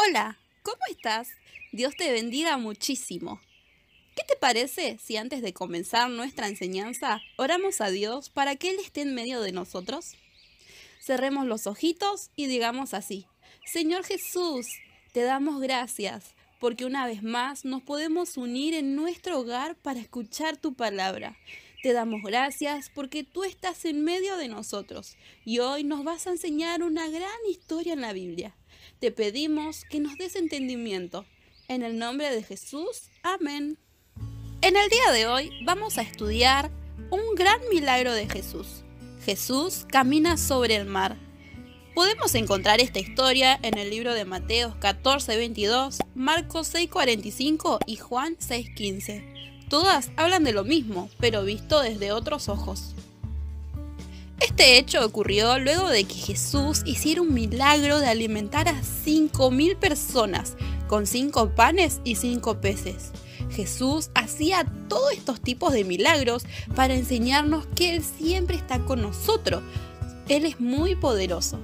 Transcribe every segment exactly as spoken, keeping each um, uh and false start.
Hola, ¿cómo estás? Dios te bendiga muchísimo. ¿Qué te parece si antes de comenzar nuestra enseñanza oramos a Dios para que Él esté en medio de nosotros? Cerremos los ojitos y digamos así: Señor Jesús, te damos gracias porque una vez más nos podemos unir en nuestro hogar para escuchar tu palabra. Te damos gracias porque tú estás en medio de nosotros y hoy nos vas a enseñar una gran historia en la Biblia. Te pedimos que nos des entendimiento. En el nombre de Jesús, amén. En el día de hoy vamos a estudiar un gran milagro de Jesús. Jesús camina sobre el mar. Podemos encontrar esta historia en el libro de Mateo catorce veintidós, Marcos seis cuarenta y cinco y Juan seis quince. Todas hablan de lo mismo, pero visto desde otros ojos. Este hecho ocurrió luego de que Jesús hiciera un milagro de alimentar a cinco mil personas con cinco panes y cinco peces. Jesús hacía todos estos tipos de milagros para enseñarnos que Él siempre está con nosotros. Él es muy poderoso.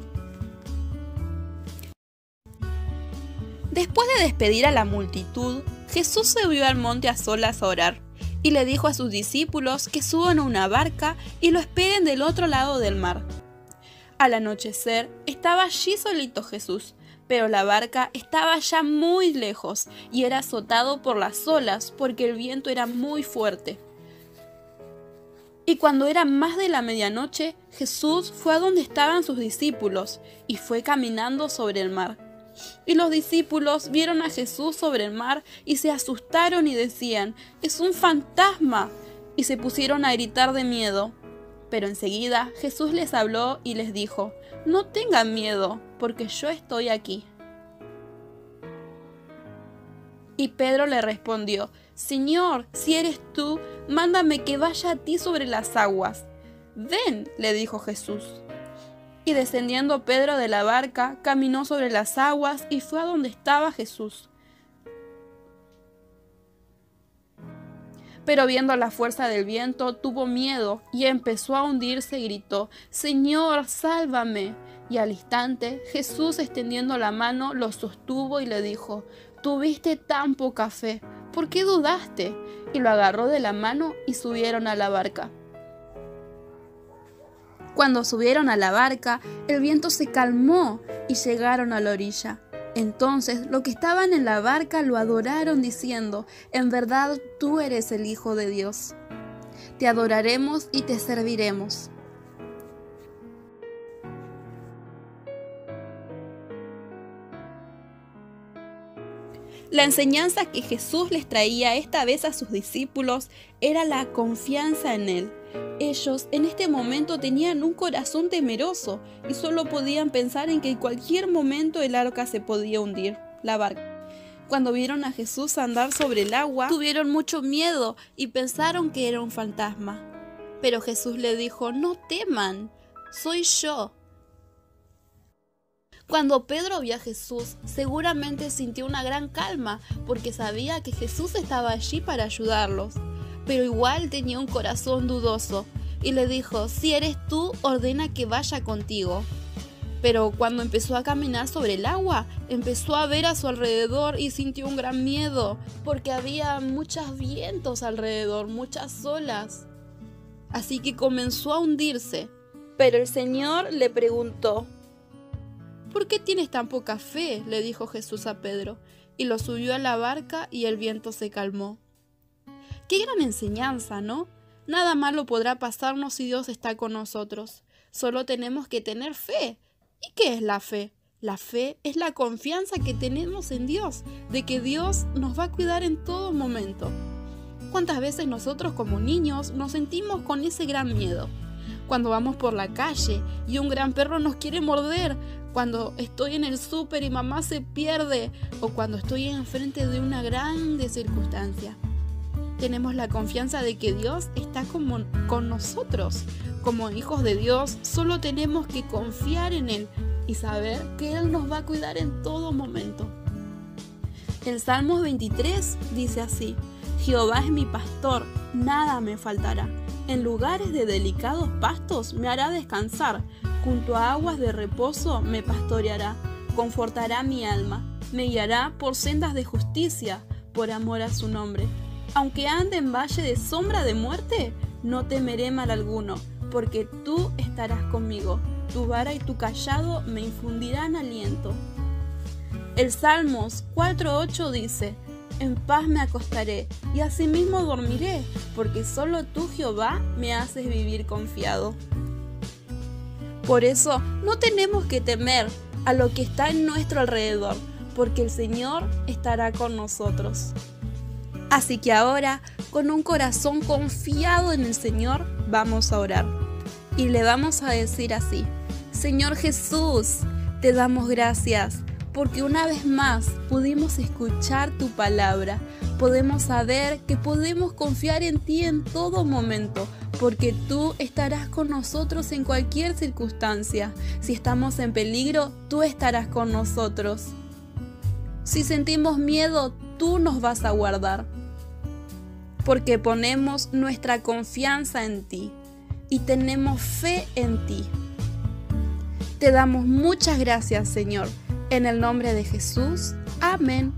Después de despedir a la multitud, Jesús subió al monte a solas a orar y le dijo a sus discípulos que suban a una barca y lo esperen del otro lado del mar. Al anochecer estaba allí solito Jesús, pero la barca estaba ya muy lejos y era azotado por las olas porque el viento era muy fuerte. Y cuando era más de la medianoche, Jesús fue a donde estaban sus discípulos y fue caminando sobre el mar. Y los discípulos vieron a Jesús sobre el mar y se asustaron y decían: ¡es un fantasma! Y se pusieron a gritar de miedo. Pero enseguida Jesús les habló y les dijo: no tengan miedo, porque yo estoy aquí. Y Pedro le respondió: Señor, si eres tú, mándame que vaya a ti sobre las aguas. Ven, le dijo Jesús. Y descendiendo Pedro de la barca, caminó sobre las aguas y fue a donde estaba Jesús. Pero viendo la fuerza del viento, tuvo miedo y empezó a hundirse y gritó: Señor, sálvame. Y al instante, Jesús, extendiendo la mano, lo sostuvo y le dijo: tuviste tan poca fe, ¿por qué dudaste? Y lo agarró de la mano y subieron a la barca. Cuando subieron a la barca, el viento se calmó y llegaron a la orilla. Entonces los que estaban en la barca lo adoraron diciendo: en verdad tú eres el Hijo de Dios. Te adoraremos y te serviremos. La enseñanza que Jesús les traía esta vez a sus discípulos era la confianza en Él. Ellos en este momento tenían un corazón temeroso y solo podían pensar en que en cualquier momento el arca se podía hundir, la barca. Cuando vieron a Jesús andar sobre el agua, tuvieron mucho miedo y pensaron que era un fantasma. Pero Jesús le dijo: no teman, soy yo. Cuando Pedro vio a Jesús, seguramente sintió una gran calma porque sabía que Jesús estaba allí para ayudarlos. Pero igual tenía un corazón dudoso y le dijo: si eres tú, ordena que vaya contigo. Pero cuando empezó a caminar sobre el agua, empezó a ver a su alrededor y sintió un gran miedo porque había muchos vientos alrededor, muchas olas. Así que comenzó a hundirse. Pero el Señor le preguntó: ¿por qué tienes tan poca fe?, le dijo Jesús a Pedro, y lo subió a la barca y el viento se calmó. ¡Qué gran enseñanza!, ¿no? Nada malo podrá pasarnos si Dios está con nosotros. Solo tenemos que tener fe. ¿Y qué es la fe? La fe es la confianza que tenemos en Dios, de que Dios nos va a cuidar en todo momento. ¿Cuántas veces nosotros como niños nos sentimos con ese gran miedo? Cuando vamos por la calle y un gran perro nos quiere morder, cuando estoy en el súper y mamá se pierde, o cuando estoy enfrente de una grande circunstancia. Tenemos la confianza de que Dios está como, con nosotros. Como hijos de Dios, solo tenemos que confiar en Él y saber que Él nos va a cuidar en todo momento. El Salmos veintitrés dice así: Jehová es mi pastor, nada me faltará. En lugares de delicados pastos me hará descansar, junto a aguas de reposo me pastoreará, confortará mi alma. me guiará por sendas de justicia, por amor a su nombre. Aunque ande en valle de sombra de muerte, no temeré mal alguno, porque tú estarás conmigo. Tu vara y tu cayado me infundirán aliento. El Salmos cuatro ocho dice: en paz me acostaré y asimismo dormiré, porque solo tú, Jehová, me haces vivir confiado. Por eso no tenemos que temer a lo que está en nuestro alrededor, porque el Señor estará con nosotros. Así que ahora, con un corazón confiado en el Señor, vamos a orar. Y le vamos a decir así: Señor Jesús, te damos gracias, porque una vez más pudimos escuchar tu palabra. Podemos saber que podemos confiar en ti en todo momento, porque tú estarás con nosotros en cualquier circunstancia. Si estamos en peligro, tú estarás con nosotros. Si sentimos miedo, tú nos vas a guardar, porque ponemos nuestra confianza en ti y tenemos fe en ti. Te damos muchas gracias, Señor. En el nombre de Jesús. Amén.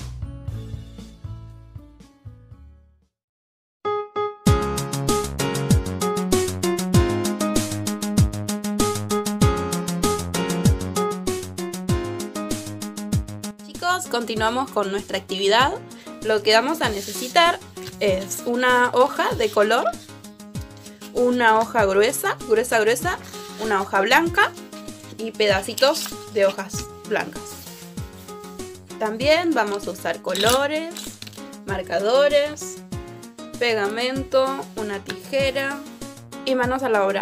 Chicos, continuamos con nuestra actividad. Lo que vamos a necesitar es una hoja de color, una hoja gruesa, gruesa, gruesa, una hoja blanca y pedacitos de hojas blancas. También vamos a usar colores, marcadores, pegamento, una tijera y manos a la obra.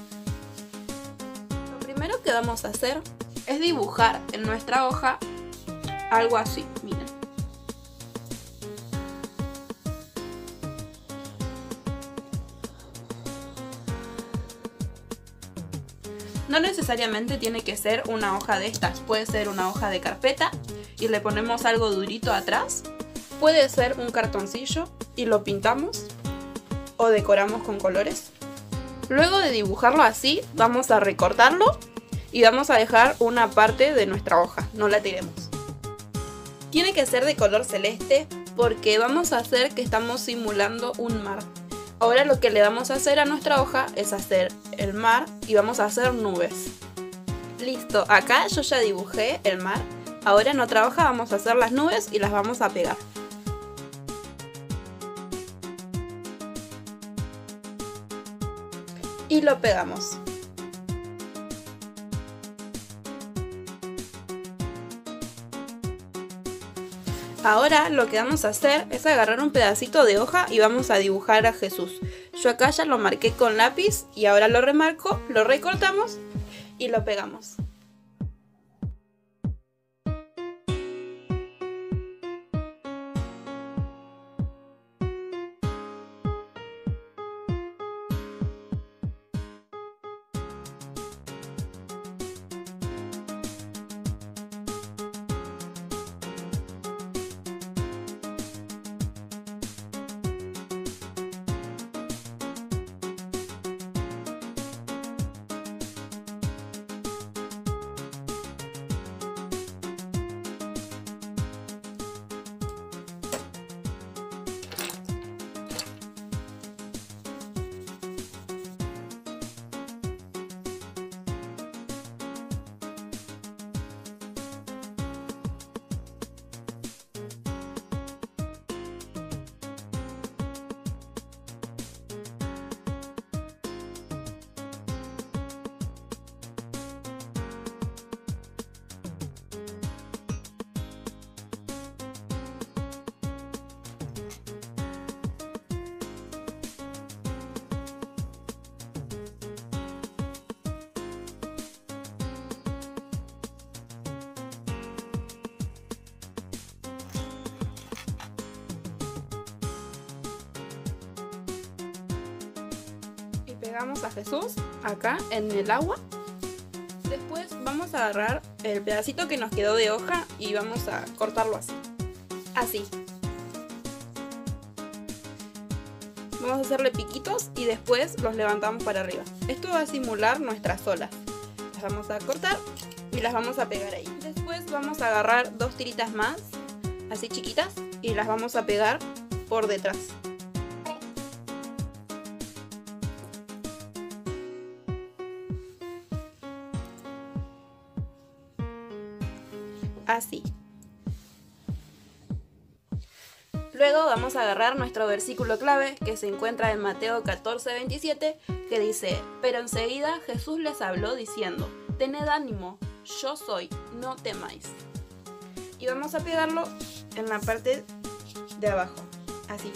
Lo primero que vamos a hacer es dibujar en nuestra hoja algo así, miren. No necesariamente tiene que ser una hoja de estas, puede ser una hoja de carpeta y le ponemos algo durito atrás. Puede ser un cartoncillo y lo pintamos o decoramos con colores. Luego de dibujarlo así, vamos a recortarlo y vamos a dejar una parte de nuestra hoja, no la tiremos. Tiene que ser de color celeste porque vamos a hacer que estamos simulando un mar. Ahora lo que le vamos a hacer a nuestra hoja es hacer el mar y vamos a hacer nubes. Listo, acá yo ya dibujé el mar. Ahora en otra hoja vamos a hacer las nubes y las vamos a pegar. Y lo pegamos. Ahora lo que vamos a hacer es agarrar un pedacito de hoja y vamos a dibujar a Jesús. Yo acá ya lo marqué con lápiz y ahora lo remarco, lo recortamos y lo pegamos. Pegamos a Jesús acá en el agua. Después vamos a agarrar el pedacito que nos quedó de hoja y vamos a cortarlo así. Así. Vamos a hacerle piquitos y después los levantamos para arriba. Esto va a simular nuestras olas. Las vamos a cortar y las vamos a pegar ahí. Después vamos a agarrar dos tiritas más, así chiquitas, y las vamos a pegar por detrás. Así. Luego vamos a agarrar nuestro versículo clave que se encuentra en Mateo catorce veintisiete, que dice: pero enseguida Jesús les habló diciendo: tened ánimo, yo soy, no temáis. Y vamos a pegarlo en la parte de abajo, así.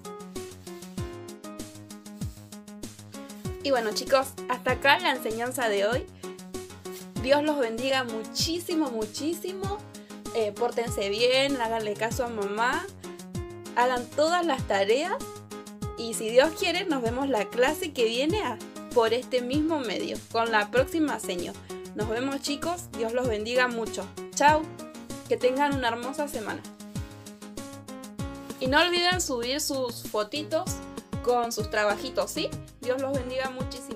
Y bueno chicos, hasta acá la enseñanza de hoy. Dios los bendiga muchísimo, muchísimo. Eh, pórtense bien, háganle caso a mamá, hagan todas las tareas y si Dios quiere nos vemos la clase que viene a, por este mismo medio, con la próxima seño. Nos vemos chicos, Dios los bendiga mucho. Chao, que tengan una hermosa semana. Y no olviden subir sus fotitos con sus trabajitos, ¿sí? Dios los bendiga muchísimo.